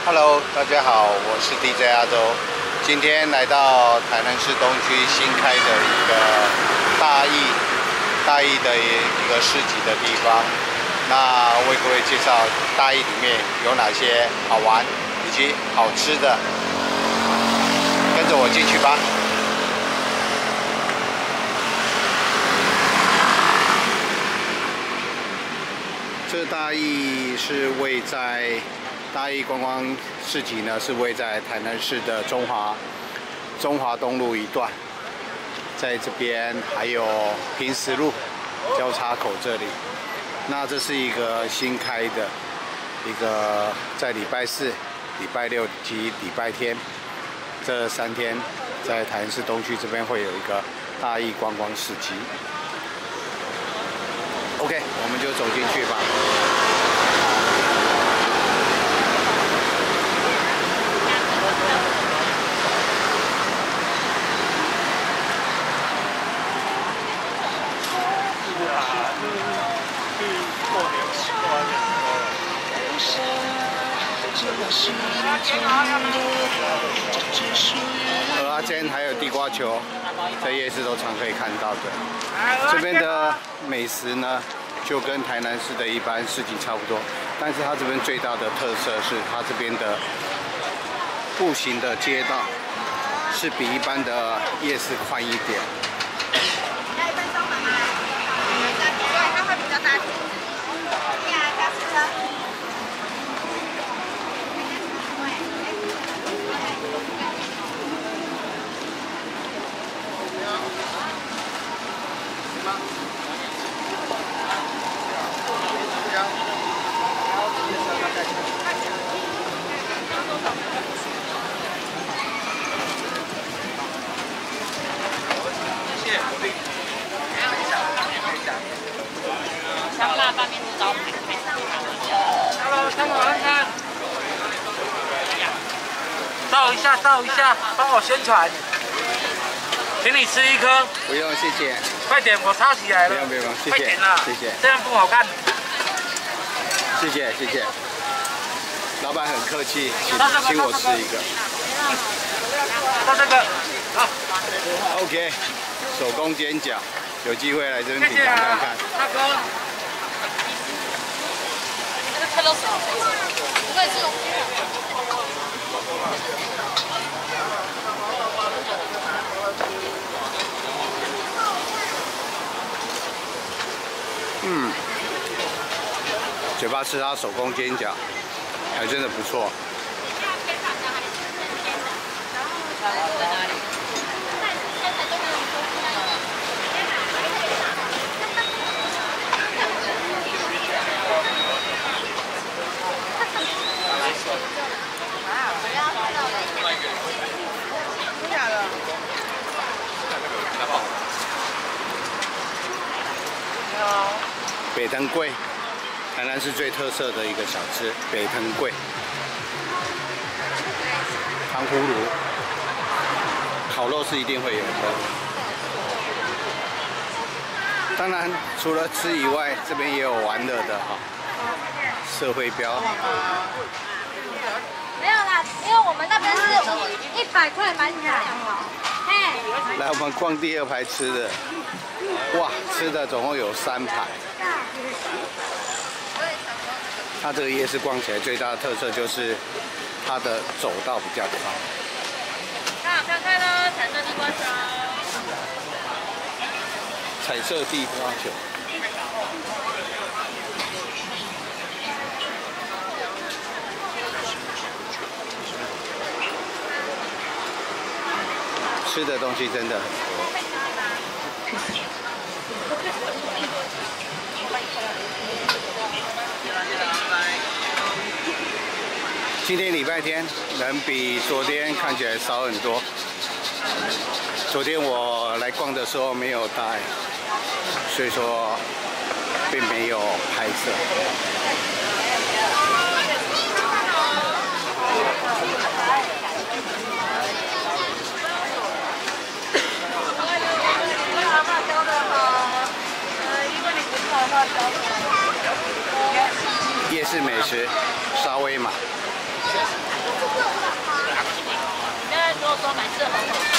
Hello， 大家好，我是 DJ 阿周，今天来到台南市东区新开的一个大义的一个市集的地方。那为各位介绍大义里面有哪些好玩以及好吃的，跟着我进去吧。这大义是位在。大义观光市集呢，是位在台南市的中华东路一段，在这边还有平石路交叉口这里。那这是一个新开的一个，在礼拜四、礼拜六及礼拜天这3天，在台南市东区这边会有一个大义观光市集。OK， 我们就走进去吧。蚵仔煎还有地瓜球，在夜市都常可以看到的。这边的美食呢，就跟台南市的一般市集差不多，但是它这边最大的特色是它这边的步行的街道是比一般的夜市宽一点。要1分钟吗？对，它会比较大。香辣拌面是招牌。Hello， 香港人看。照一下，帮我宣传。请你吃1颗。不用，谢谢。快点，我插起来了。不用，谢谢。快点啦，谢谢。这样不好看。谢谢。老板很客气，请我吃一个。到这个。好。OK， 手工煎饺，有机会来这边品尝看看。大哥。看到手，不会吃。嘴巴吃它手工煎饺，还真的不错。北藤粿，台南是最特色的一个小吃，北藤粿。糖葫芦，烤肉是一定会有的。当然，除了吃以外，这边也有玩乐的哈，社会标。 没有啦，因为我们那边是100块满场。 来，我们逛第2排吃的。哇，吃的总共有3排。它这个夜市逛起来最大的特色就是它的走道比较长。看好看看喽，彩色地瓜球。彩色地瓜球。吃的东西真的很多。今天礼拜天，人比昨天看起来少很多。昨天我来逛的时候没有带，所以说并没有拍摄。夜市美食，沙威玛。 现在如果说买4盒，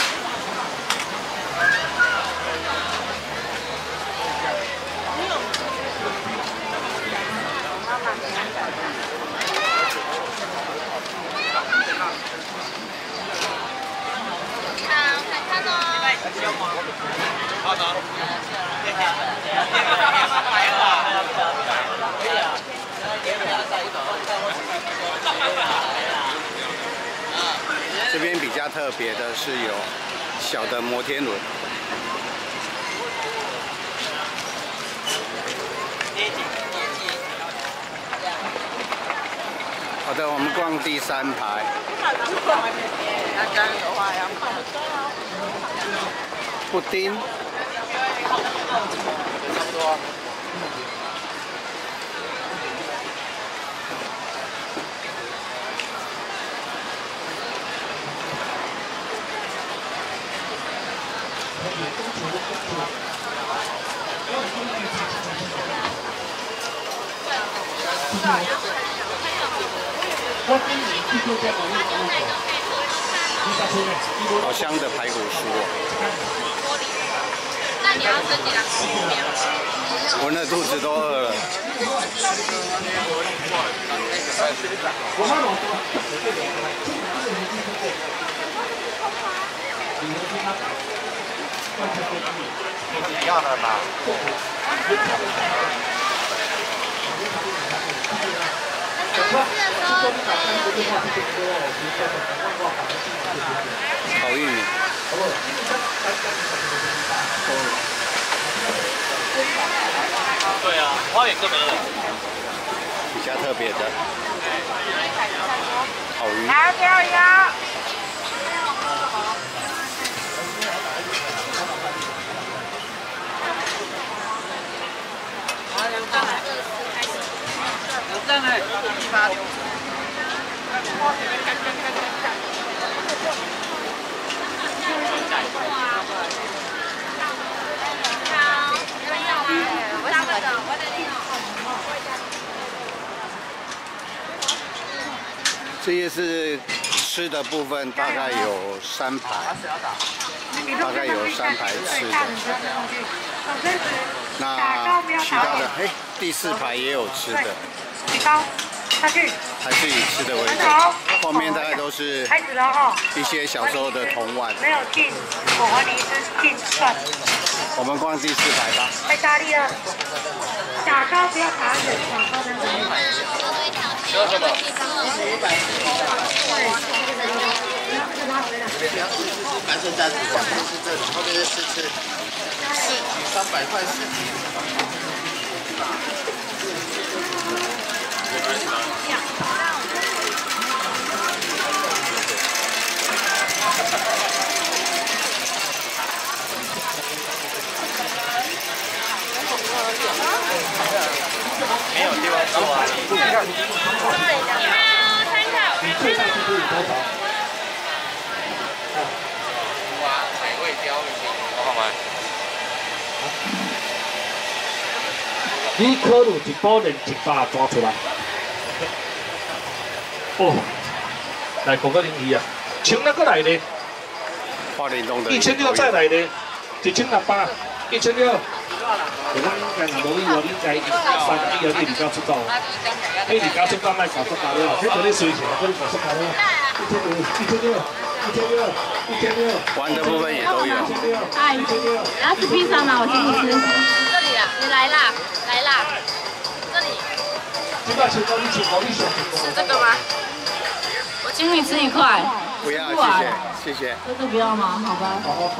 这边比较特别的是有小的摩天轮。好的，我们逛第3排。布丁。差不多。好香的排骨酥哦！ 那你要升级2 闻了肚子都饿了。一样的吧。烤玉米。 对啊，花园根本有。 比较特别的烤鱼。 有赞哎，18。 这些是吃的部分，大概有3排，大概有3排吃的。那其他的，第4排也有吃的。还是以吃的为主，后面大概都是一些小时候的童玩。 没有进，我和你是进饭。 我们逛第4排吧。 太大力了，打高不要打远，打高那个。 要什么？ 满身单子，前面是这里，后面是试吃，300块4斤。 没有地方坐啊！ 哇，海味鲷鱼， 好买。 你可鲁一包连100抓出来。哦，来5个02啊，1000那个来的，1600再来的，1600，1600。我讲今日无你家3个以后你家出走，你家出走卖搞出搞了，迄个你随钱，嗰啲搞出搞了，1600， 玩的部分也都有。 哎，你要吃披萨吗？我请你吃。这里啊，你来啦，来啦，这里。 是这个吗？我请你吃1块。 不要，谢谢，谢谢。 这个不要吗？好吧。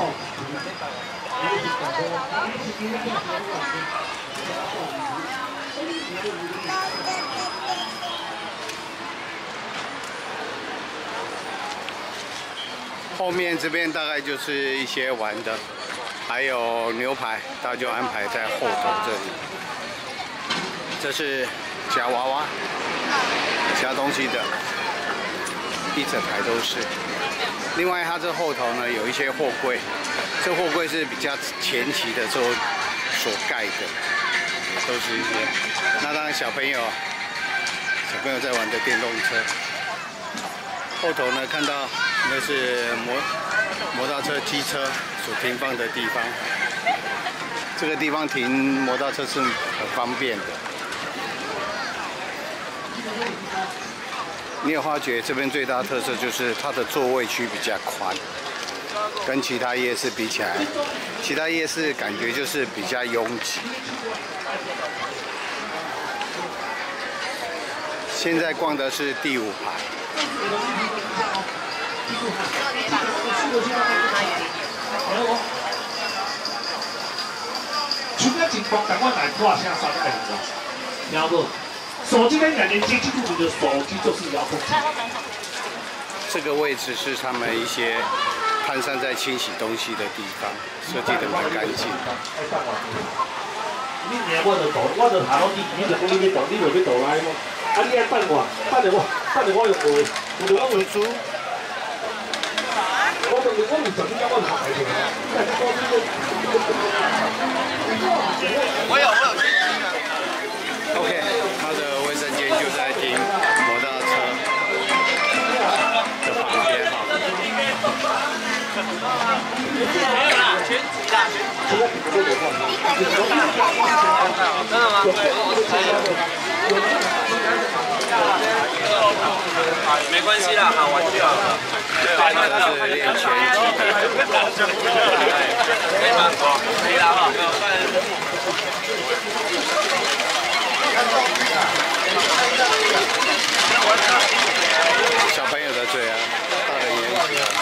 后面这边大概就是一些玩的，还有牛排，大家就安排在后头这里。这是夹娃娃、夹东西的，一整排都是。另外，它这后头呢有一些货柜，这货柜是比较前期的时候所盖的，都是一些。那当然小朋友在玩的电动车。 后头呢看到那是摩托车、机车所停放的地方。这个地方停摩托车是很方便的。你有发觉这边最大的特色就是它的座位区比较宽，跟其他夜市比起来，其他夜市感觉就是比较拥挤。现在逛的是第5排。 像这情况，但我来看下3个人，听不？手机跟眼睛接触度的手机就是遥控器。 这个位置是他们一些摊商在清洗东西的地方，设计得蛮干净。 你年我就倒，我就下落你就讲你要倒，你就要倒来么？啊，你爱等我，等下我用会，有我会煮。 我有整天我买的， 我有。 OK， 他的卫生间就在停摩托车的旁边哈。 没有啦，全集啦，真的吗？没关系啦，好玩就好了。 这是练拳击的。 可以吗？可以啦哈。 小朋友的最啊，大人也喜欢。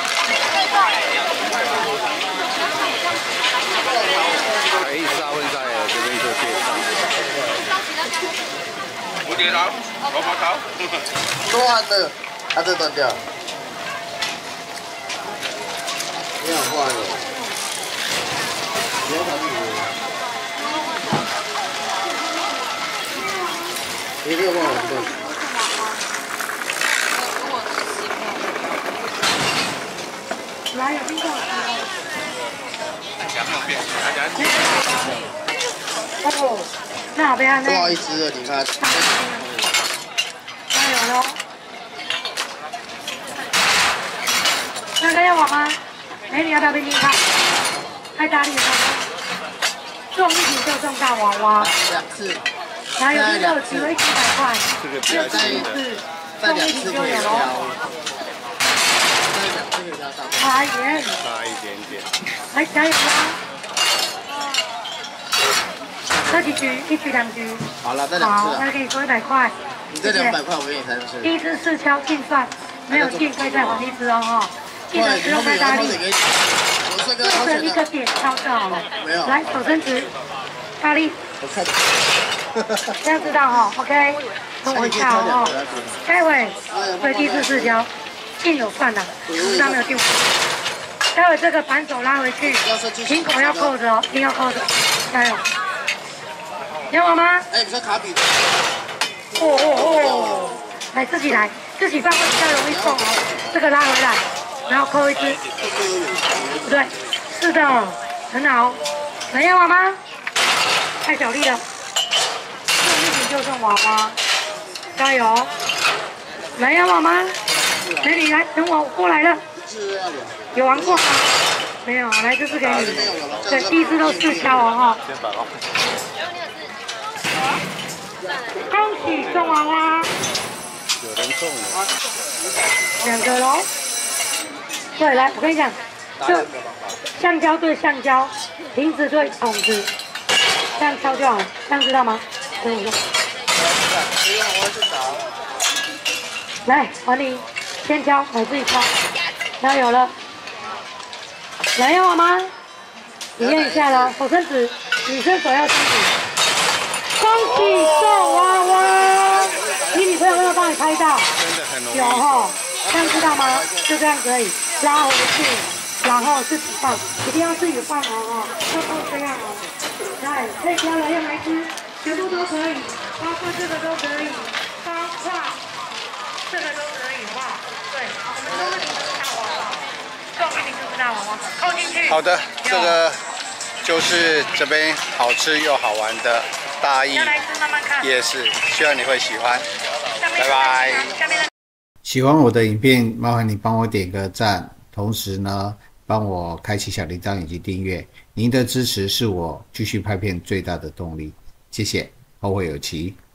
可以沙温赛这边做介绍。 蝴蝶桃、萝卜桃， 断的，它这断掉。你好坏哦！不要考虑我。你没有办法断。 来，有冰棍。哦，那边呢？ 不好意思了，你看。 加油喽！那个要我吗？美女要不要冰冰看？太大力了，中一瓶就中大娃娃。 2次。 还有第2局会100块。 这个比较新的。 中一瓶就有喽。差一点。 差一点点。 来，加油啦！这几局，1局2局。 好了，再2次好， 了。 那给你收100块。 你这200块我给你3次。 第一支4敲净算，没有进可以再还1支哦哈。记得不用太大力，对准一个点敲就好了。 没有。 来，手伸直，大力。 我看。 这样知道哈 ，OK。等我一下哦。待会对第4次敲，硬有算的，上没有进。待会这个反手拉回去，瓶口要扣着哦，一定要扣着，加油。有我吗？ 哎，你说卡比。 哦，来自己来，自己放会比较容易中哦。这个拉回来，然后扣1支。不对，是的，很好。能要娃吗？太小力了，中1瓶就中娃娃，加油！能要娃吗？美女来，等我过来了。有玩过吗？没有，来这次给你。对，第一支都4敲哦哈。恭喜中娃娃！ 有人中了。 2个喽。对，来，我跟你讲，就橡胶对橡胶，瓶子对桶子，这样敲就好，这样知道吗？跟我说。来，还你，先敲，我自己敲。加油了。来要我吗？体验一下喽，手伸直，女生手要伸直。恭喜中娃娃！你女朋友有没有帮你拍到？ 真的很容易。 有哈，这样知道吗？就这样可以拉回去，然后自己放，一定要自己放哦，就这样哦。来，可以挑了，要哪一支？全部都可以，包括这个都可以，包括这个都可以，好不好？对，我们都是大娃娃，中1瓶就是大娃娃，扣进去。 好的，这个就是这边好吃又好玩的大义夜市，希望你会喜欢。拜拜。 喜欢我的影片，麻烦你帮我点个赞，同时呢，帮我开启小铃铛以及订阅。您的支持是我继续拍片最大的动力。谢谢，后会有期。